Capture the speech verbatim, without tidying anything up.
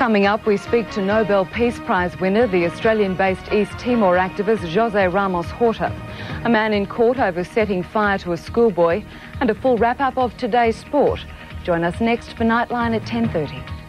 Coming up, we speak to Nobel Peace Prize winner, the Australian-based East Timor activist José Ramos Horta, a man in court over setting fire to a schoolboy, and a full wrap-up of today's sport. Join us next for Nightline at ten thirty.